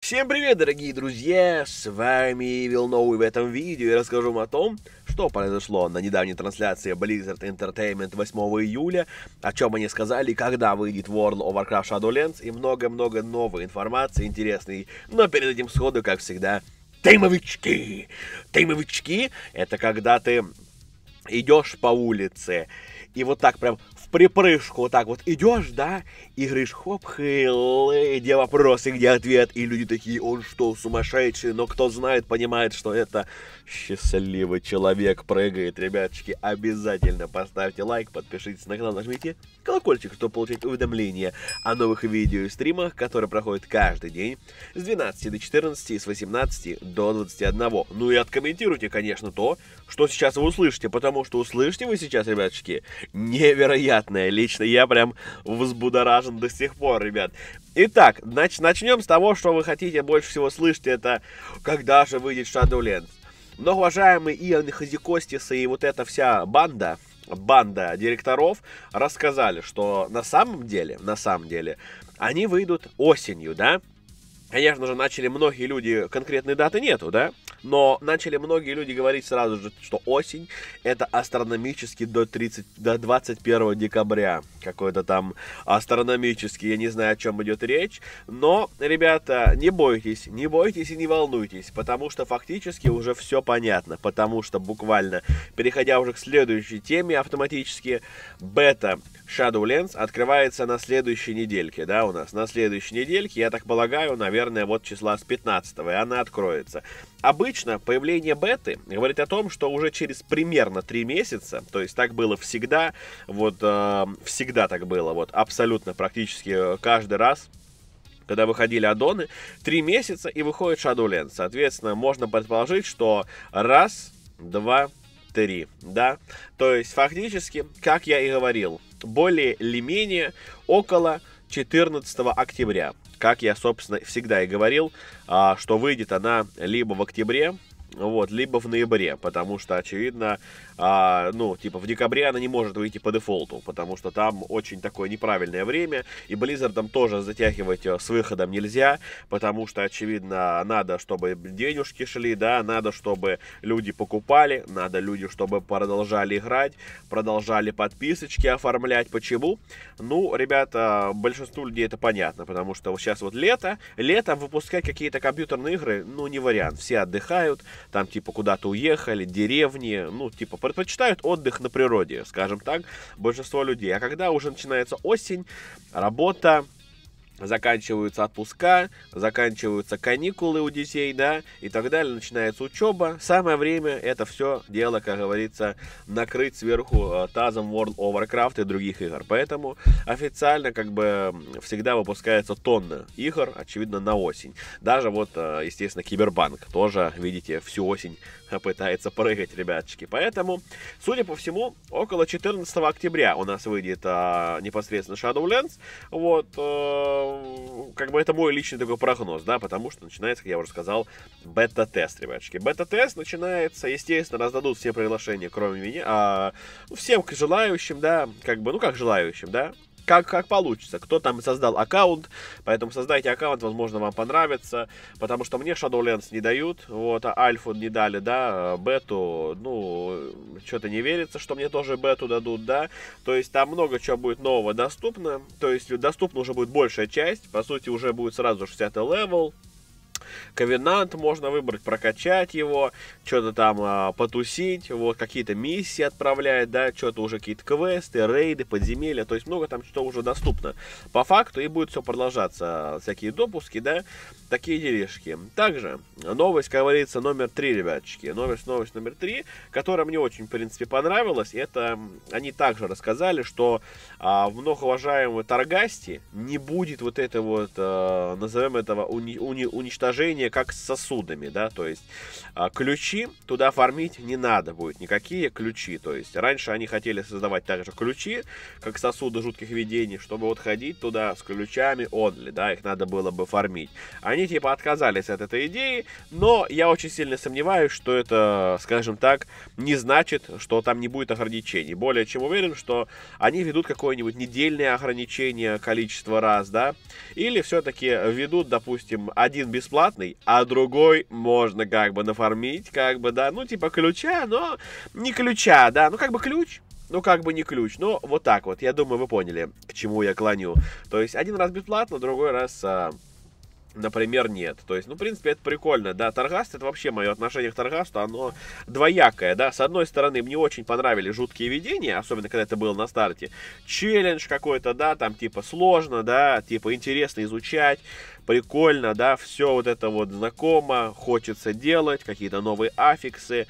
Всем привет, дорогие друзья! С вами Вилноу, и в этом видео я расскажу вам о том, что произошло на недавней трансляции Blizzard Entertainment 8 июля, о чем они сказали, когда выйдет World of Warcraft Shadowlands и много-много новой информации интересной. Но перед этим сходу, как всегда, теймовички! Теймовички — это когда ты идешь по улице и вот так прям в припрыжку вот так вот идешь, да, и говоришь, хоп, хейлы, где вопрос и где ответ, и люди такие, он что, сумасшедший, но кто знает, понимает, что это счастливый человек прыгает. Ребяточки, обязательно поставьте лайк, подпишитесь на канал, нажмите колокольчик, чтобы получить уведомления о новых видео и стримах, которые проходят каждый день с 12 до 14 и с 18 до 21. Ну и откомментируйте, конечно, то, что сейчас вы услышите, потому что услышите вы сейчас, ребяточки, невероятное. Лично я прям взбудоражен до сих пор, ребят. Итак, начнем с того, что вы хотите больше всего слышать, это когда же выйдет Shadowlands. Многоуважаемый Иоанн Хазикостис и вот эта вся банда директоров рассказали, что на самом деле, они выйдут осенью, да? Конечно же, начали многие люди, конкретной даты нету, да? Но начали многие люди говорить сразу же, что осень — это астрономически до 21 декабря. Какой-то там астрономический, я не знаю, о чем идет речь. Но, ребята, не бойтесь и не волнуйтесь, потому что фактически уже все понятно. Потому что буквально, переходя уже к следующей теме автоматически, бета Shadowlands открывается на следующей недельке, да, у нас. На следующей недельке, я так полагаю, наверное, вот числа с 15-го, и она откроется. Обычно появление беты говорит о том, что уже через примерно 3 месяца, то есть так было всегда, вот всегда так было, вот абсолютно практически каждый раз, когда выходили аддоны, 3 месяца и выходит Shadowlands. Соответственно, можно предположить, что раз, два, три, да? То есть фактически, как я и говорил, более или менее около 14 октября. Как я, собственно, всегда и говорил, что выйдет она либо в октябре, вот, либо в ноябре, потому что, очевидно, ну, типа, в декабре она не может выйти по дефолту, потому что там очень такое неправильное время, и Blizzard'ам тоже затягивать с выходом нельзя, потому что, очевидно, надо, чтобы денежки шли, да, надо, чтобы люди покупали, надо люди, чтобы продолжали играть, продолжали подписочки оформлять. Почему? Ну, ребята, большинству людей это понятно, потому что вот сейчас вот летом выпускать какие-то компьютерные игры, ну, не вариант, все отдыхают, там, типа, куда-то уехали, деревни, ну, типа, предпочитают отдых на природе, скажем так, большинство людей. А когда уже начинается осень, работа, заканчиваются отпуска, заканчиваются каникулы у детей, да, и так далее, начинается учеба. Самое время это все дело, как говорится, накрыть сверху тазом World of Warcraft и других игр. Поэтому официально, как бы, всегда выпускается тонна игр, очевидно, на осень. Даже вот, естественно, Киберпанк тоже, видите, всю осень пытается прыгать, ребяточки. Поэтому, судя по всему, около 14 октября у нас выйдет непосредственно Shadowlands. Вот, как бы это мой личный такой прогноз, да, потому что начинается, как я уже сказал, бета-тест, ребяточки. Бета-тест начинается, естественно, раздадут все приглашения, кроме меня, всем желающим, да, как бы, ну, как желающим, да. Как получится. Кто там создал аккаунт, поэтому создайте аккаунт, возможно, вам понравится, потому что мне Shadowlands не дают, вот, а альфу не дали, да, бету, ну, что-то не верится, что мне тоже бету дадут, да, то есть там много чего будет нового доступно, то есть доступна уже будет большая часть, по сути, уже будет сразу 60-й левел, Ковенант можно выбрать, прокачать его, что-то там потусить, вот, какие-то миссии отправлять, да, что-то уже какие-то квесты, рейды, подземелья, то есть много там что уже доступно по факту, и будет все продолжаться, всякие допуски, да, такие делишки. Также новость, как говорится, номер 3, ребяточки, новость номер 3, которая мне очень, в принципе, понравилась, это они также рассказали, что в многоуважаемой Таргасте не будет вот это вот, назовем этого, уничтожения видение как с сосудами, да, то есть ключи туда фармить не надо будет, никакие ключи, то есть раньше они хотели создавать также ключи, как сосуды жутких видений, чтобы вот ходить туда с ключами only, да, их надо было бы фармить. Они типа отказались от этой идеи, но я очень сильно сомневаюсь, что это, скажем так, не значит, что там не будет ограничений. Более чем уверен, что они ведут какое-нибудь недельное ограничение количества раз, да, или все-таки ведут, допустим, один бесплатный, а другой можно как бы нафармить, как бы, да, ну типа ключа, но не ключа, да, ну как бы ключ, ну, как бы не ключ, но вот так вот. Я думаю, вы поняли, к чему я клоню. То есть, один раз бесплатно, другой раз, например, нет. То есть, ну, в принципе, это прикольно, да. Торгаст, это вообще мое отношение к Торгасту, оно двоякое, да. С одной стороны, мне очень понравились жуткие видения, особенно, когда это было на старте. Челлендж какой-то, да, там, типа, сложно, да, типа, интересно изучать. Прикольно, да, все вот это вот знакомо, хочется делать, какие-то новые аффиксы,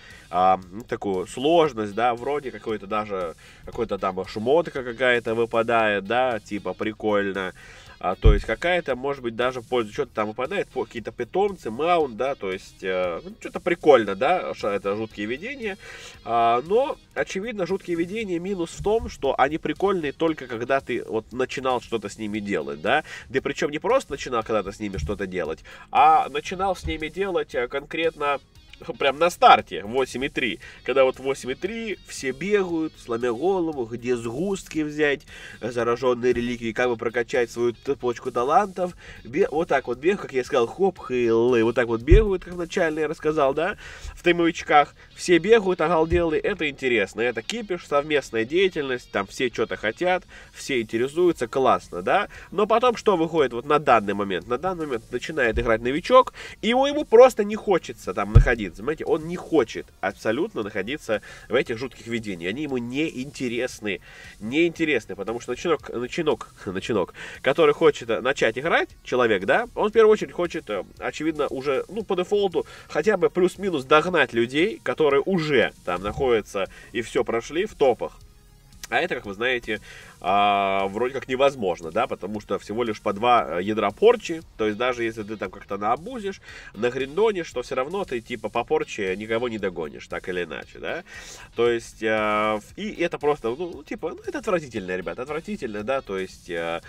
такую сложность, да, вроде какой-то даже, какой-то там шмотка какая-то выпадает, да, типа прикольно. То есть какая-то, может быть, даже польза, что-то там выпадает, какие-то питомцы, маунт, да, то есть что-то прикольно, да, это жуткие видения, но, очевидно, жуткие видения минус в том, что они прикольные только когда ты вот начинал что-то с ними делать, да, да причем не просто начинал когда-то с ними что-то делать, а начинал с ними делать конкретно прям на старте 8.3, когда вот 8.3 все бегают, сломя голову, где сгустки взять, зараженные реликвии, как бы прокачать свою цепочку талантов, вот так вот бегают, как я сказал, хоп, хейлы, вот так вот бегают, как вначале я рассказал, да, в таймовичках, все бегают, оголделые, это интересно, это кипиш, совместная деятельность, там все что-то хотят, все интересуются, классно, да, но потом что выходит вот на данный момент? На данный момент начинает играть новичок, и ему просто не хочется там находиться. Понимаете, он не хочет абсолютно находиться в этих жутких видениях. Они ему не интересны, потому что начинок, который хочет начать играть, человек, да, он в первую очередь хочет, очевидно, уже, ну, по дефолту, хотя бы плюс-минус догнать людей, которые уже там находятся и все прошли в топах. А это, как вы знаете, вроде как невозможно, да, потому что всего лишь по 2 ядра порчи, то есть даже если ты там как-то наобузишь, нагриндонишь, то все равно ты типа по порче никого не догонишь, так или иначе, да, то есть, и это просто, ну, типа, ну, это отвратительно, ребята, отвратительно, да, то есть,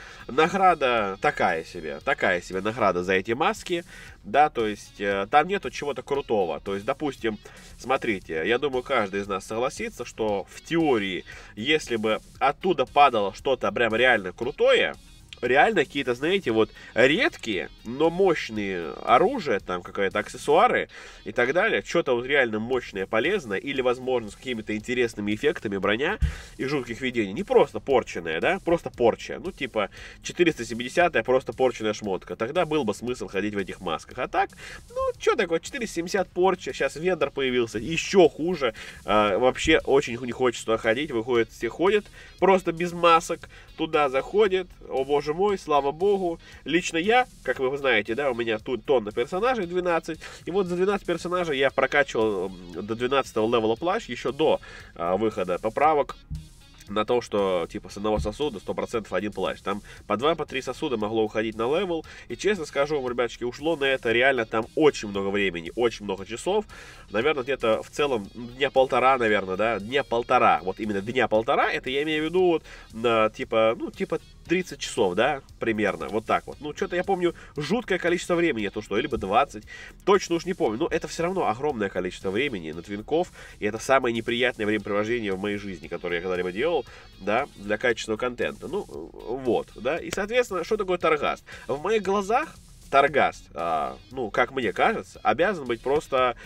награда такая себе награда за эти маски, да, то есть, там нету чего-то крутого, то есть, допустим, смотрите, я думаю, каждый из нас согласится, что в теории, если бы оттуда падало что-то прям реально крутое, реально какие-то, знаете, вот редкие, но мощные оружия, там какие-то аксессуары и так далее, что-то вот реально мощное, полезное, или, возможно, с какими-то интересными эффектами броня и жутких видений. Не просто порченная, да, просто порча. Ну, типа 470-я просто порченная шмотка. Тогда был бы смысл ходить в этих масках. А так, ну, что такое, 470 порча, сейчас вендор появился, еще хуже. Вообще очень не хочется туда ходить, выходит, все ходят просто без масок, туда заходят, о боже мой, слава богу. Лично я, как вы знаете, да, у меня тут тонна персонажей, 12. И вот за 12 персонажей я прокачивал до 12 левела плащ еще до выхода поправок на то, что типа с одного сосуда 100% один плащ. Там по 2-3 сосуда могло уходить на левел. И честно скажу вам, ребяточки, ушло на это реально там очень много времени, очень много часов. Наверное, где-то в целом дня полтора, наверное, да, дня полтора. Вот именно дня полтора, это я имею в виду вот на типа 30 часов, да, примерно, вот так вот. Ну, что-то я помню, жуткое количество времени, то что, либо 20, точно уж не помню. Но это все равно огромное количество времени на твинков, и это самое неприятное времяпрепровождение в моей жизни, которое я когда-либо делал, да, для качественного контента. Ну, вот, да, и, соответственно, что такое Торгаст? В моих глазах Торгаст, ну, как мне кажется, обязан быть просто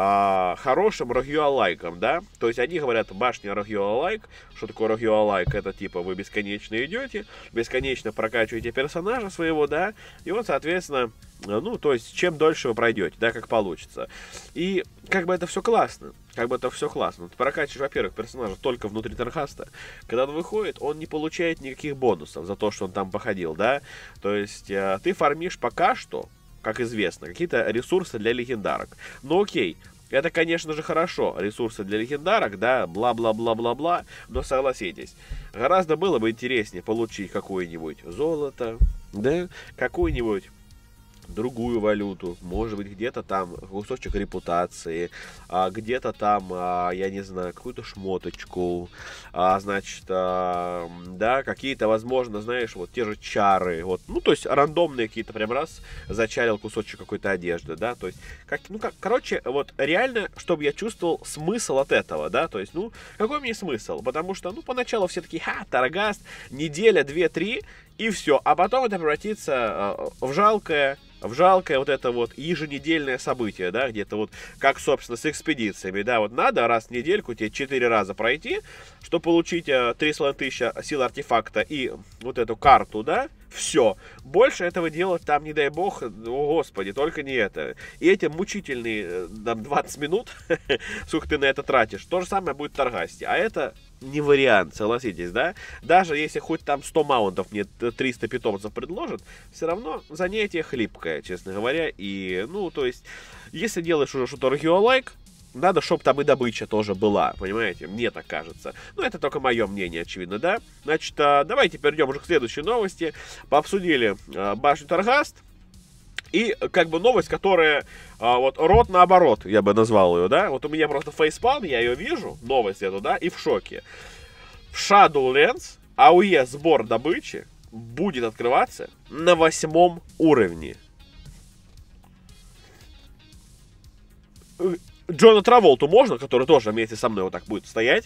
хорошим рогюалайком, да, то есть одни говорят башня рогюалайк, что такое рогюалайк, это типа вы бесконечно идете, бесконечно прокачиваете персонажа своего, да, и вот, соответственно, ну, то есть чем дольше вы пройдете, да, как получится, и как бы это все классно, Ты прокачиваешь, во-первых, персонажа только внутри Торгаста, когда он выходит, он не получает никаких бонусов за то, что он там походил, да, то есть ты фармишь пока что, как известно, какие-то ресурсы для легендарок. Ну окей, это, конечно же, хорошо, ресурсы для легендарок, да, бла-бла-бла-бла-бла, но согласитесь, гораздо было бы интереснее получить какое-нибудь золото, да, какую-нибудь другую валюту, может быть, где-то там кусочек репутации, где-то там, я не знаю, какую-то шмоточку, значит, да, какие-то, возможно, знаешь, вот те же чары, вот, ну, то есть рандомные какие-то, прям раз, зачарил кусочек какой-то одежды, да, то есть, короче, вот реально, чтобы я чувствовал смысл от этого, да, то есть, ну, какой мне смысл, потому что, ну, поначалу все такие, торгаст, неделя, 2-3, и все, а потом это превратится в жалкое вот это вот еженедельное событие, да, где-то вот, как, собственно, с экспедициями, да, вот надо раз в недельку тебе 4 раза пройти, чтобы получить 3500 сил артефакта и вот эту карту, да, все. Больше этого делать там, не дай бог, о господи, только не это. И эти мучительные, там, 20 минут, сколько ты на это тратишь, то же самое будет в Таргасте. А это не вариант, согласитесь, да? Даже если хоть там 100 маунтов мне 300 питомцев предложат, все равно занятие хлипкое, честно говоря. И, ну, то есть, если делаешь уже что-то roguelike, надо, чтобы там и добыча тоже была, понимаете? Мне так кажется. Ну, это только мое мнение, очевидно, да? Значит, давайте перейдем уже к следующей новости. Пообсудили башню Таргаст. И как бы новость, которая вот рот наоборот, я бы назвал ее, да? Вот у меня просто фейспалм, я ее вижу, новость эту, да, и в шоке. В Shadowlands АОЕ сбор добычи будет открываться на 8 уровне. Джона Траволту можно, который тоже вместе со мной вот так будет стоять?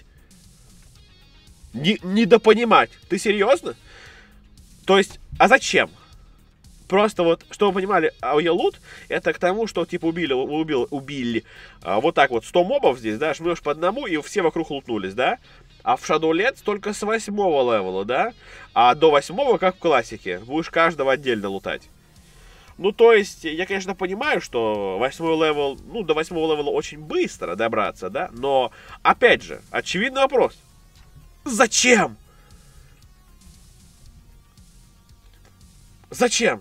Недопонимать. Ты серьезно? То есть, а зачем? Просто вот, чтобы вы понимали, АОЕ лут, это к тому, что типа убили вот так вот 100 мобов здесь, да, жмешь по одному, и все вокруг лутнулись, да? А в Shadowlands только с 8-го левела, да? А до 8-го, как в классике, будешь каждого отдельно лутать. Ну, то есть, я, конечно, понимаю, что 8-й левел, ну, до 8-го левела очень быстро добраться, да? Но, опять же, очевидный вопрос. Зачем? Зачем?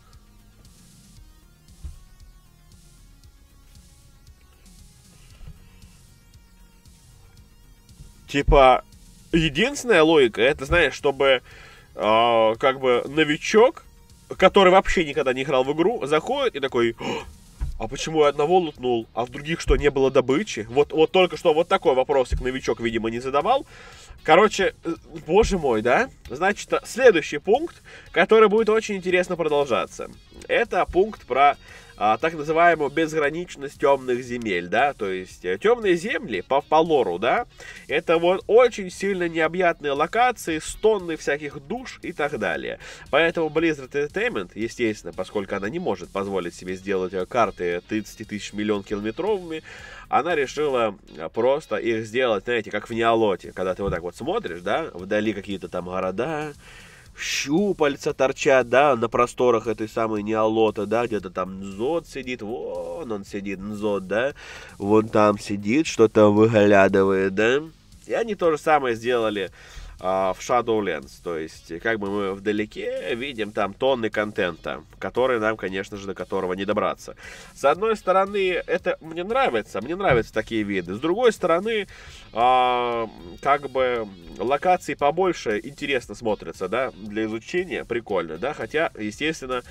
Типа, единственная логика, это, знаешь, чтобы, как бы, новичок, который вообще никогда не играл в игру, заходит и такой, а почему я одного лутнул, а в других что, не было добычи? Вот только что вот такой вопросик новичок, видимо, не задавал. Короче, боже мой, да? Значит, следующий пункт, который будет очень интересно продолжаться. Это пункт про так называемую безграничность темных земель, да? То есть, темные земли, по лору, да? Это вот очень сильно необъятные локации с тонной всяких душ и так далее. Поэтому Blizzard Entertainment, естественно, поскольку она не может позволить себе сделать карты 30 тысяч миллион километровыми, она решила просто их сделать, знаете, как в Неолоте, когда ты вот так вот смотришь, да, вдали какие-то там города, щупальца торчат, да, на просторах этой самой Неолота, да, где-то там Нзот сидит, вон он сидит, Нзот, да, вон там сидит, что-то выглядывает, да, и они то же самое сделали в Shadowlands, то есть, как бы мы вдалеке видим там тонны контента, который нам, конечно же, до которого не добраться. С одной стороны, это мне нравятся такие виды, с другой стороны, как бы локации побольше интересно смотрятся, да, для изучения, прикольно, да, хотя, естественно,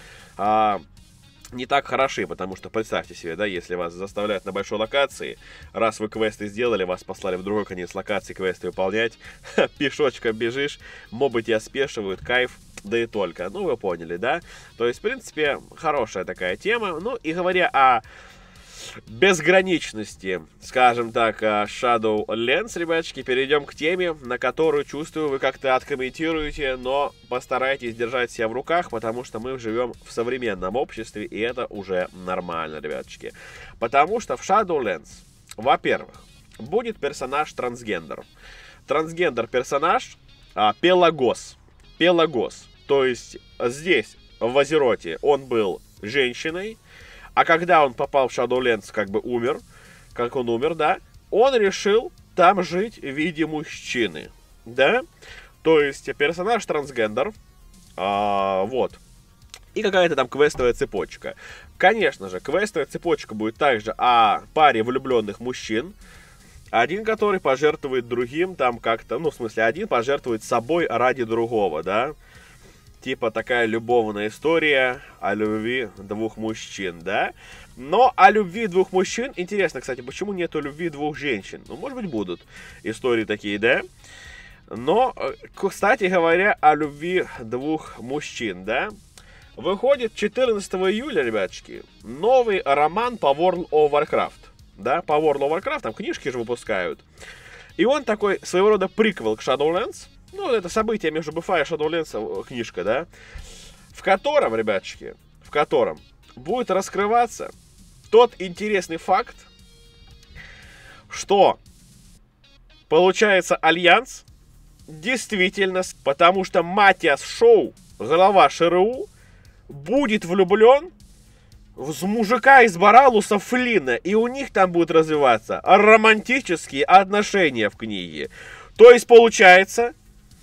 не так хороши, потому что представьте себе, да, если вас заставляют на большой локации, раз вы квесты сделали, вас послали в другой конец локации квесты выполнять, пешочком бежишь, мобы тебя спешивают, кайф, да и только. Ну, вы поняли, да? То есть, в принципе, хорошая такая тема. Ну, и говоря о безграничности, скажем так, Shadowlands, ребяточки, перейдем к теме, на которую, чувствую, вы как-то откомментируете, но постарайтесь держать себя в руках, потому что мы живем в современном обществе, и это уже нормально, ребяточки. Потому что в Shadowlands, во-первых, будет персонаж трансгендер. Трансгендер-персонаж Пелагос. Пелагос. То есть здесь, в Азероте, он был женщиной, а когда он попал в Shadowlands, как бы умер, как он умер, да, он решил там жить в виде мужчины, да, то есть персонаж трансгендер, вот, и какая-то там квестовая цепочка. Конечно же, квестовая цепочка будет также о паре влюбленных мужчин, один, который пожертвует другим, там как-то, ну, в смысле, один пожертвует собой ради другого, да, типа такая любовная история о любви двух мужчин, да? Но о любви двух мужчин, интересно, кстати, почему нету любви двух женщин? Ну, может быть, будут истории такие, да? Но, кстати говоря, о любви двух мужчин, да? Выходит 14 июля, ребяточки, новый роман по World of Warcraft. Да, по World of Warcraft, там книжки же выпускают. И он такой, своего рода приквел к Shadowlands. Ну, это событие между BFA и Shadowlands, книжка, да. В котором, ребяточки, в котором будет раскрываться тот интересный факт, что, получается, Альянс действительно, потому что Матиас Шоу, глава ШРУ, будет влюблен в мужика из Баралуса Флина, и у них там будут развиваться романтические отношения в книге. То есть, получается,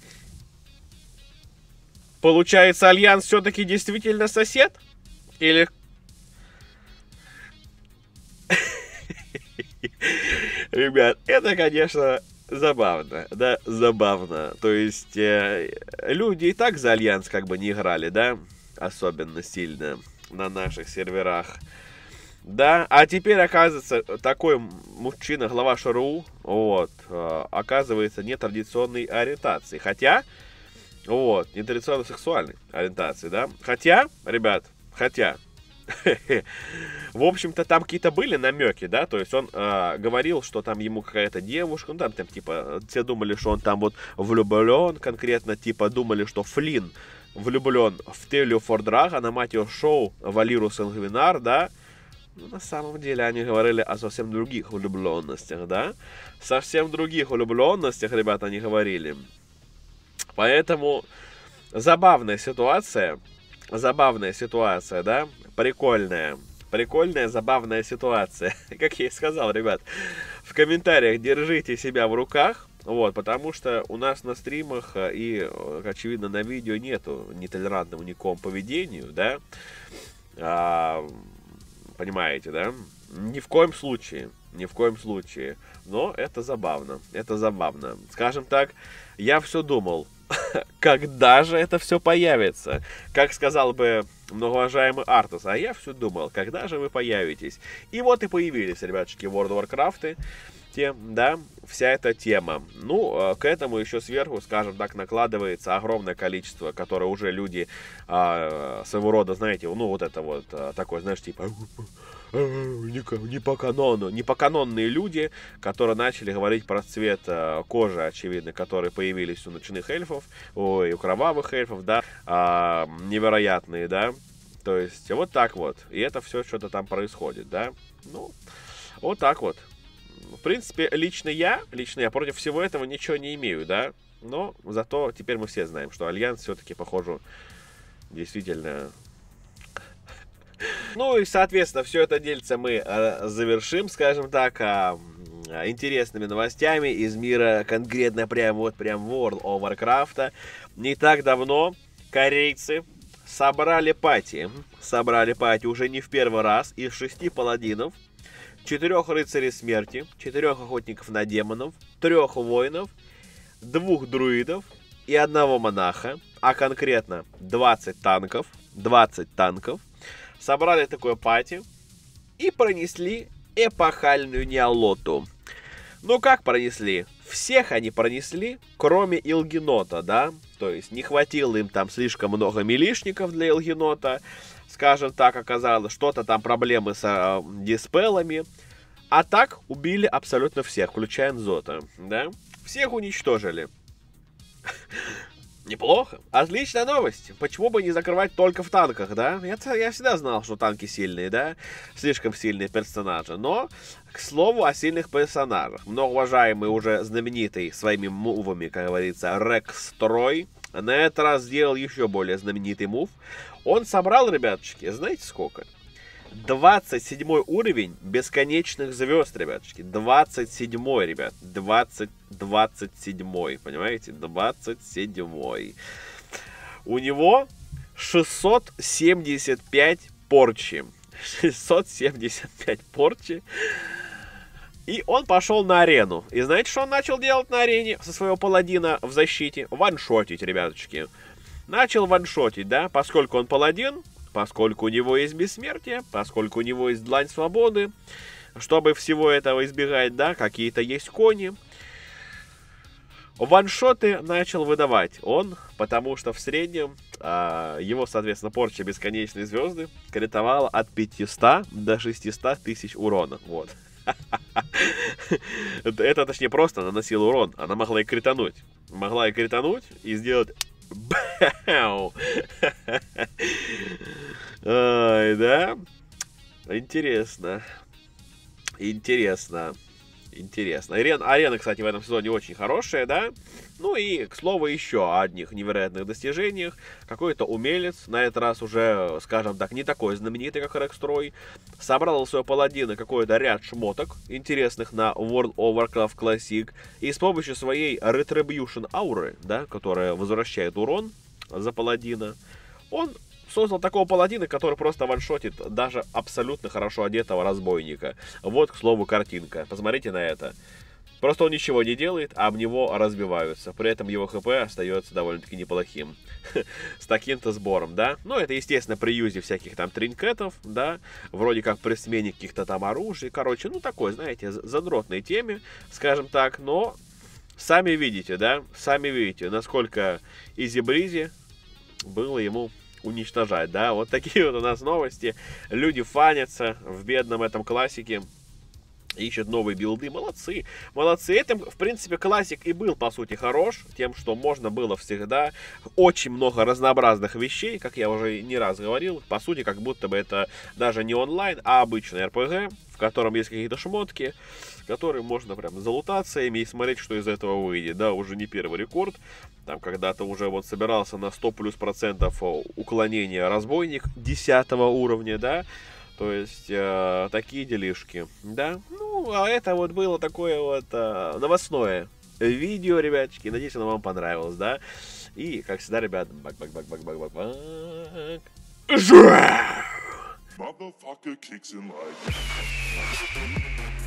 Альянс все-таки действительно сосед? Или... Ребят, это, конечно, забавно, да, забавно. То есть, люди и так за Альянс как бы не играли, да, особенно сильно на наших серверах. Да, а теперь, оказывается, такой мужчина, глава ШРУ, вот, оказывается, нетрадиционной ориентации. Хотя, вот, нетрадиционной сексуальной ориентации, да. Хотя, ребят, в общем-то, там какие-то были намеки, да, то есть он говорил, что там ему какая-то девушка, ну там типа, все думали, что он там вот влюблен, конкретно, типа, думали, что Флинн влюблен в Телю Фордрага, на Матио Шоу, Валиру Сангвинар, да. Ну, на самом деле, они говорили о совсем других влюбленностях, да. Совсем других влюбленностях, ребята, они говорили. Поэтому забавная ситуация, да, прикольная, забавная ситуация. Как я и сказал, ребят, в комментариях держите себя в руках, вот, потому что у нас на стримах и, очевидно, на видео нету нетолерантного никакому поведению, да, понимаете, да, ни в коем случае, но это забавно, скажем так, я все думал, когда же это все появится? Как сказал бы многоуважаемый Артус, а я все думал, когда же вы появитесь? И вот и появились, ребятушки, World of Warcraft, да, вся эта тема. Ну, к этому еще сверху, скажем так, накладывается огромное количество, которое уже люди своего рода, знаете, ну, вот это вот такое, знаешь, типа... Не по канонные люди, которые начали говорить про цвет кожи, очевидно, которые появились у ночных эльфов, ой, у кровавых эльфов, да, невероятные, да, то есть вот так вот, и это все что-то там происходит, да, ну, вот так вот. В принципе, лично я против всего этого ничего не имею, да, но зато теперь мы все знаем, что Альянс все-таки, похоже, действительно... Ну и, соответственно, все это дельце мы завершим, скажем так, интересными новостями из мира, конкретно прям World of Warcraft. Не так давно корейцы собрали пати уже не в первый раз, из 6 паладинов, 4 рыцарей смерти, 4 охотников на демонов, 3 воинов, 2 друидов и 1 монаха, а конкретно 20 танков, собрали такое пати и пронесли эпохальную неолоту. Ну как пронесли? Всех они пронесли, кроме Илгенота, да? То есть не хватило им там слишком много милишников для Илгенота. Скажем так, оказалось, что-то там проблемы с диспелами. А так убили абсолютно всех, включая Нзота, да? Всех уничтожили. Неплохо. Отличная новость. Почему бы не закрывать только в танках, да? Я всегда знал, что танки сильные, да? Слишком сильные персонажи. Но, к слову, о сильных персонажах. Многоуважаемый уже знаменитый своими мувами, как говорится, Рекс Трой, на этот раз сделал еще более знаменитый мув. Он собрал, ребяточки, знаете сколько? 27 уровень бесконечных звезд, ребяточки. 27-й, ребят. 27-й, понимаете? 27-й. У него 675 порчи. 675 порчи. И он пошел на арену. И знаете, что он начал делать на арене со своего паладина в защите? Ваншотить, ребяточки. начал ваншотить, да, поскольку он паладин, поскольку у него есть бессмертие, поскольку у него есть длань свободы, чтобы всего этого избегать, да, какие-то есть кони. Ваншоты начал выдавать он, потому что в среднем его, соответственно, порча бесконечной звезды критовала от 500 до 600 тысяч урона. Вот. Это, точнее, просто наносила урон. Она могла и критануть. Могла и критануть и сделать... Бэу! Ай, да? Интересно. Интересно. Интересно. Арена, кстати, в этом сезоне очень хорошая, да? Ну и, к слову, еще о одних невероятных достижениях. Какой-то умелец, на этот раз уже, скажем так, не такой знаменитый, как Рекстрой, собрал у своего паладина какой-то ряд шмоток интересных на World of Warcraft Classic. И с помощью своей Retribution ауры, да, которая возвращает урон за паладина, он создал такого паладина, который просто ваншотит даже абсолютно хорошо одетого разбойника. Вот, к слову, картинка. Посмотрите на это. Просто он ничего не делает, а об него разбиваются. При этом его хп остается довольно-таки неплохим. С таким-то сбором, да? Ну, это, естественно, при юзе всяких там тринкетов, да? Вроде как при смене каких-то там оружий. Короче, ну, такой, знаете, задротной теме, скажем так. Но сами видите, да? Сами видите, насколько изи-бризи было ему уничтожать, да, вот такие вот у нас новости. Люди фанятся в бедном этом классике, ищут новые билды, молодцы, молодцы. Этим, в принципе, классик и был, по сути, хорош, тем, что можно было всегда очень много разнообразных вещей, как я уже не раз говорил, по сути, как будто бы это даже не онлайн, а обычный РПГ, в котором есть какие-то шмотки, которые можно прям залутаться ими и смотреть, что из этого выйдет, да, уже не первый рекорд, там когда-то уже вот собирался на 100+% уклонения разбойник 10 уровня, да, то есть такие делишки, да, ну, а это вот было такое вот новостное видео, ребяточки, надеюсь, оно вам понравилось, да, и, как всегда, ребят, бак-бак-бак-бак-бак-бак, Motherfucker kicks in like